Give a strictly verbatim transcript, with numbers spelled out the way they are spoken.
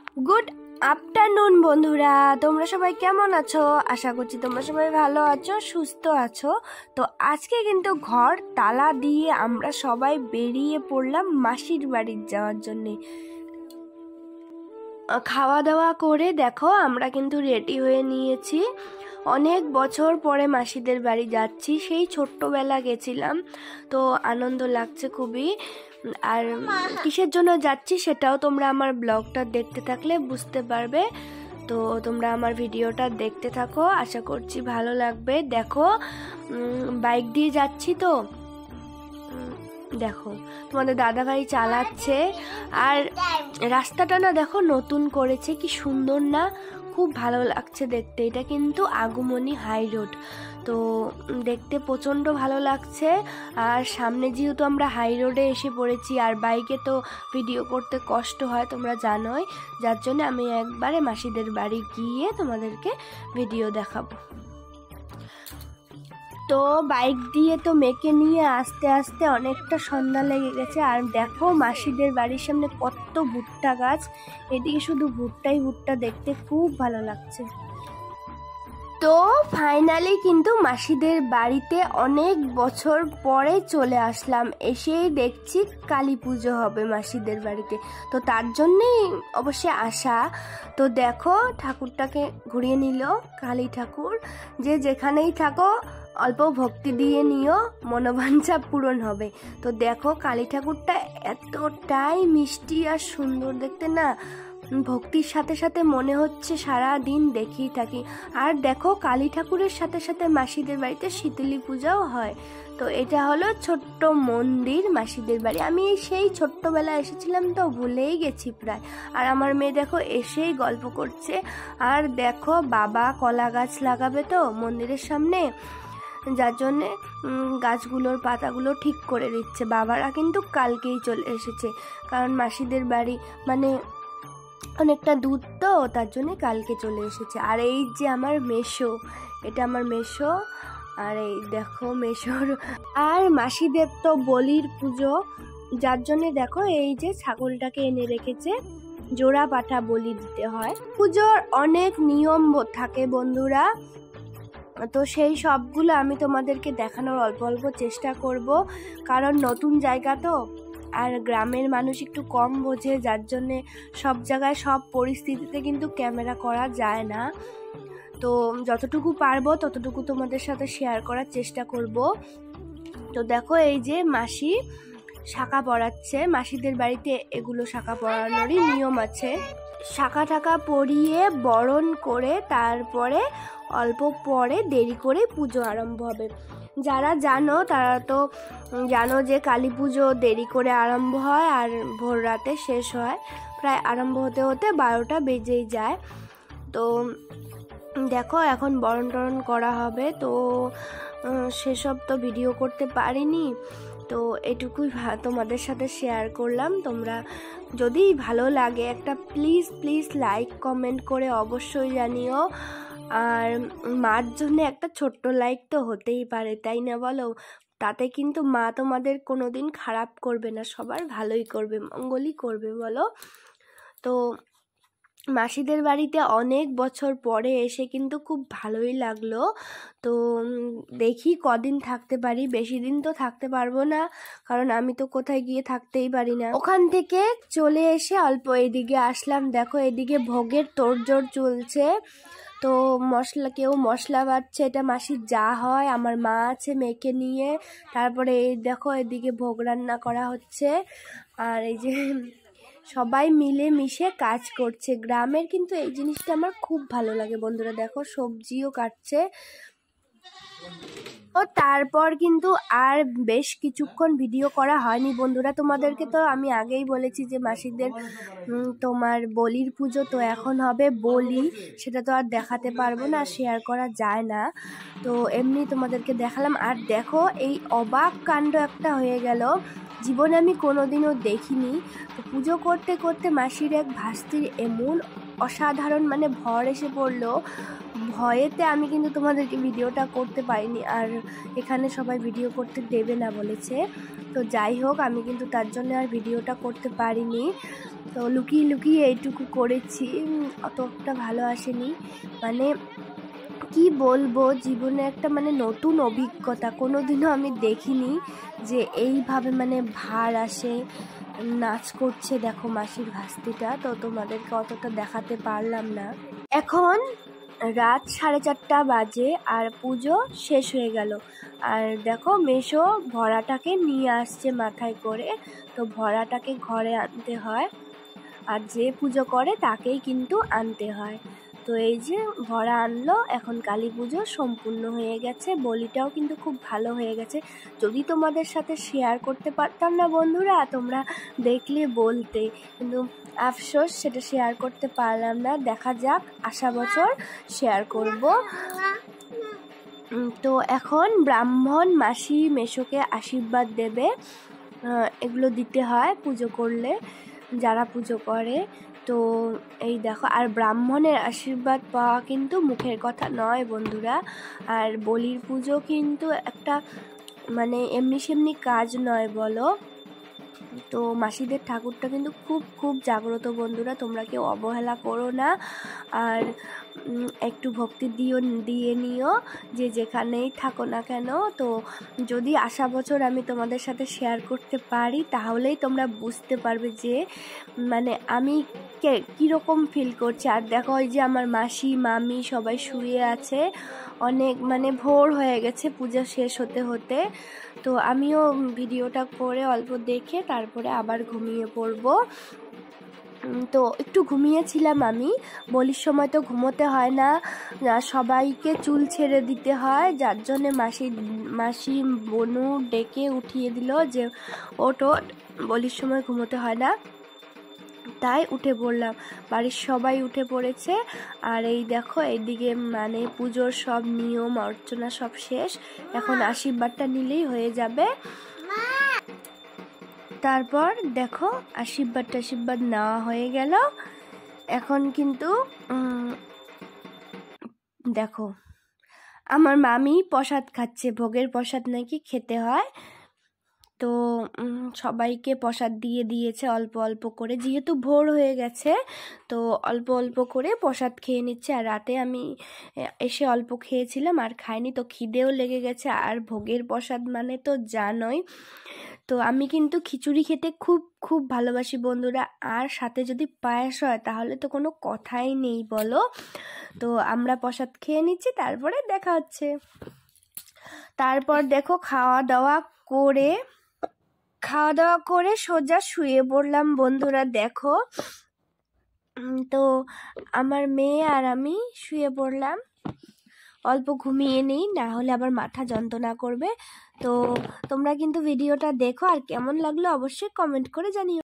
Good afternoon বন্ধুরা, তোমরা সবাই কেমন আছো? আশা করছি তোমরা সবাই ভালো আছো, সুস্থ আছো। তো আজকে কিন্তু ঘর তালা দিয়ে আমরা সবাই বেরিয়ে পড়লাম মাসির বাড়ি যাওয়ার জন্যে। খাওয়া দাওয়া করে দেখো আমরা কিন্তু রেডি হয়ে নিয়েছি। অনেক বছর পরে মাসিদের বাড়ি যাচ্ছি, সেই ছোট্টবেলা গেছিলাম, তো আনন্দ লাগছে খুবই। আর কিসের জন্য যাচ্ছি সেটাও তোমরা আমার ব্লগটা দেখতে থাকলে বুঝতে পারবে। তো তোমরা আমার ভিডিওটা দেখতে থাকো, আশা করছি ভালো লাগবে। দেখো বাইক দিয়ে যাচ্ছি, তো দেখো তোমাদের দাদাভাই চালাচ্ছে। আর রাস্তাটা না দেখো নতুন করেছে, কি সুন্দর না, খুব ভালো লাগছে দেখতে। এটা কিন্তু আগুমনি হাই রোড, তো দেখতে প্রচণ্ড ভালো লাগছে। আর সামনে যেহেতু আমরা হাই রোডে এসে পড়েছি, আর বাইকে তো ভিডিও করতে কষ্ট হয় তোমরা জানোই, যার জন্য আমি একবারে মাসিদের বাড়ি গিয়ে তোমাদেরকে ভিডিও দেখাবো। তো বাইক দিয়ে তো মেয়েকে নিয়ে আস্তে আস্তে অনেকটা সন্ধ্যা লেগে গেছে। আর দেখো মাসিদের বাড়ির সামনে কত ভুট্টা গাছ, এদিকে শুধু ভুট্টাই ভুট্টা, দেখতে খুব ভালো লাগছে। তো ফাইনালি কিন্তু মাসিদের বাড়িতে অনেক বছর পরে চলে আসলাম। এসেই দেখছি কালী পুজো হবে মাসিদের বাড়িতে, তো তার জন্যেই অবশ্যই আসা। তো দেখো ঠাকুরটাকে ঘুরিয়ে নিল, কালী ঠাকুর। যে যেখানেই থাকো অল্প ভক্তি দিয়ে নিও, মনোবাঞ্ছা পূরণ হবে। তো দেখো কালী ঠাকুরটা এতটাই মিষ্টি আর সুন্দর দেখতে না, ভক্তির সাথে সাথে মনে হচ্ছে সারা দিন দেখেই থাকি। আর দেখো কালী ঠাকুরের সাথে সাথে মাসিদের বাড়িতে শীতলী পূজাও হয়। তো এটা হলো ছোট্ট মন্দির মাসিদের বাড়ি। আমি সেই ছোট্টবেলা এসেছিলাম, তো ভুলেই গেছি প্রায়। আর আমার মেয়ে দেখো এসেই গল্প করছে। আর দেখো বাবা কলা গাছ লাগাবে তো মন্দিরের সামনে, যার জন্যে গাছগুলোর পাতাগুলো ঠিক করে দিচ্ছে। বাবারা কিন্তু কালকেই চলে এসেছে, কারণ মাসিদের বাড়ি মানে অনেকটা দূর, তো তার জন্যে কালকে চলে এসেছে। আর এই যে আমার মেশো, এটা আমার মেশো। আর এই দেখো মেশোর। আর মাসিদের তো বলির পুজো, যার জন্যে দেখো এই যে ছাগলটাকে এনে রেখেছে, জোড়া পাঠা বলি দিতে হয়। পুজোর অনেক নিয়ম থাকে বন্ধুরা, তো সেই সবগুলো আমি তোমাদেরকে দেখানোর অল্প অল্প চেষ্টা করব, কারণ নতুন জায়গা তো, আর গ্রামের মানুষ একটু কম বোঝে, যার জন্যে সব জায়গায় সব পরিস্থিতিতে কিন্তু ক্যামেরা করা যায় না। তো যতটুকু পারবো ততটুকু তোমাদের সাথে শেয়ার করার চেষ্টা করব। তো দেখো এই যে মাসি শাঁখা পরাচ্ছে, মাসিদের বাড়িতে এগুলো শাঁখা পরানোরই নিয়ম আছে। শাঁখা টাকা পরিয়ে বরণ করে তারপরে অল্প পরে দেরি করে পুজো আরম্ভ হবে। যারা জানো তারা তো জানো যে কালী পুজো দেরি করে আরম্ভ হয় আর ভোর রাতে শেষ হয়। প্রায় আরম্ভ হতে হতে বারোটা বেজেই যায়। তো দেখো এখন বরণ টরণ করা হবে, তো সেসব তো ভিডিও করতে পারিনি, তো এটুকুই তোমাদের সাথে শেয়ার করলাম। তোমরা যদি ভালো লাগে একটা প্লিজ প্লিজ লাইক কমেন্ট করে অবশ্যই জানিও। আর মার জন্য একটা ছোট্ট লাইক তো হতেই পারে, তাই না বলো? তাতে কিন্তু মা তোমাদের কোনো দিন খারাপ করবে না, সবার ভালোই করবে, মঙ্গলই করবে বলো। তো মাসিদের বাড়িতে অনেক বছর পরে এসে কিন্তু খুব ভালোই লাগলো। তো দেখি কদিন থাকতে পারি, বেশি দিন তো থাকতে পারবো না, কারণ আমি তো কোথায় গিয়ে থাকতেই পারি না। ওখান থেকে চলে এসে অল্প এদিকে আসলাম। দেখো এদিকে ভোগের তোড়জোড় চলছে, তো মশলা কেউ মশলা বাটছে, এটা মাসির যা হয়, আমার মা আছে মেয়েকে নিয়ে। তারপরে এই দেখো এদিকে ভোগ রান্না করা হচ্ছে। আর এই যে সবাই মিলে মিশে কাজ করছে। গ্রামের কিন্তু এই জিনিসটা আমার খুব ভালো লাগে বন্ধুরা। দেখো সবজিও কাটছে। ও তারপর কিন্তু আর বেশ কিছুক্ষণ ভিডিও করা হয়নি বন্ধুরা। তোমাদেরকে তো আমি আগেই বলেছি যে মাসিদের তোমার বলির পুজো, তো এখন হবে বলি, সেটা তো আর দেখাতে পারবো না, শেয়ার করা যায় না, তো এমনি তোমাদেরকে দেখালাম। আর দেখো এই অবাক কাণ্ড একটা হয়ে গেল, জীবনে আমি কোনোদিনও দেখিনি। তো পুজো করতে করতে মাসির এক ভাস্তির এমন অসাধারণ মানে ভর এসে পড়লো, ভয়েতে আমি কিন্তু তোমাদেরকে ভিডিওটা করতে পারিনি। আর এখানে সবাই ভিডিও করতে দেবে না বলেছে, তো যাই হোক আমি কিন্তু তার জন্য আর ভিডিওটা করতে পারিনি। তো লুকিয়ে লুকিয়ে এইটুকু করেছি, অতটা ভালো আসেনি। মানে কি বলবো, জীবনে একটা মানে নতুন অভিজ্ঞতা, কোনোদিনও আমি দেখিনি যে এইভাবে মানে ভার আসে, নাচ করছে। দেখো মাসির ভাস্তিটা, তো তোমাদেরকে অতটা দেখাতে পারলাম না। এখন রাত সাড়ে চারটা বাজে আর পুজো শেষ হয়ে গেল। আর দেখো মেশো ভরাটাকে নিয়ে আসছে মাথায় করে, তো ভরাটাকে ঘরে আনতে হয়, আর যে পুজো করে তাকেই কিন্তু আনতে হয়। তো এই যে ভরা আনলো, এখন কালী পুজো সম্পূর্ণ হয়ে গেছে, বলিটাও কিন্তু খুব ভালো হয়ে গেছে। যদি তোমাদের সাথে শেয়ার করতে পারতাম না বন্ধুরা, তোমরা দেখলে বলতে, কিন্তু আফসোস সেটা শেয়ার করতে পারলাম না। দেখা যাক, আসা বছর শেয়ার করব। তো এখন ব্রাহ্মণ মাসি মেশোকে আশীর্বাদ দেবে, এগুলো দিতে হয় পুজো করলে, যারা পুজো করে। তো এই দেখো, আর ব্রাহ্মণের আশীর্বাদ পাওয়া কিন্তু মুখের কথা নয় বন্ধুরা। আর বলির পুজো কিন্তু একটা মানে এমনি সেমনি কাজ নয় বলো। তো মাসিদের ঠাকুরটা কিন্তু খুব খুব জাগ্রত বন্ধুরা, তোমরা কেউ অবহেলা করো না। আর একটু ভক্তি দিও দিয়ে নিও, যে যেখানেই থাকো না কেন। তো যদি আসা বছর আমি তোমাদের সাথে শেয়ার করতে পারি, তাহলেই তোমরা বুঝতে পারবে যে মানে আমি কে কীরকম ফিল করছি। আর দেখো, ওই যে আমার মাসি মামি সবাই শুয়ে আছে, অনেক মানে ভোর হয়ে গেছে পূজা শেষ হতে হতে। তো আমিও ভিডিওটা করে অল্প দেখে তারপরে আবার ঘুমিয়ে পড়বো। তো একটু ঘুমিয়েছিলাম আমি, বলির সময় তো ঘুমোতে হয় না, সবাইকে চুল ছেড়ে দিতে হয়, যার জন্যে মাসি মাসি বনু ডেকে উঠিয়ে দিল যে ওটো, বলির সময় ঘুমোতে হয় না, তাই উঠে পড়লাম। বাড়ির সবাই উঠে পড়েছে। আর এই দেখো, এইদিকে মানে পুজোর সব নিয়ম অর্চনা সব শেষ, এখন আশীর্বাদটা নিলেই হয়ে যাবে। তারপর দেখো আশীর্বাদ টাশীর্বাদ নেওয়া হয়ে গেল। এখন কিন্তু দেখো আমার মামি প্রসাদ খাচ্ছে, ভোগের প্রসাদ নাকি খেতে হয়। তো সবাইকে প্রসাদ দিয়ে দিয়েছে অল্প অল্প করে, যেহেতু ভোর হয়ে গেছে তো অল্প অল্প করে প্রসাদ খেয়ে নিচ্ছে। আর রাতে আমি এসে অল্প খেয়েছিলাম আর খাইনি, তো খিদেও লেগে গেছে। আর ভোগের প্রসাদ মানে তো জানোই, তো আমি কিন্তু খিচুড়ি খেতে খুব খুব ভালোবাসি বন্ধুরা। আর সাথে যদি পায়েস হয় তাহলে তো কোনো কথাই নেই বলো। তো আমরা প্রসাদ খেয়ে নিচ্ছি, তারপরে দেখা হচ্ছে। তারপর দেখো খাওয়া দাওয়া করে খাওয়া দাওয়া করে সোজা শুয়ে পড়লাম বন্ধুরা। দেখো, তো আমার মেয়ে আর আমি শুয়ে পড়লাম, অল্প ঘুমিয়ে নিই, না হলে আবার মাথা যন্ত্রণা করবে। তো তোমরা কিন্তু ভিডিওটা দেখো, আর কেমন লাগলো অবশ্যই কমেন্ট করে জানিও।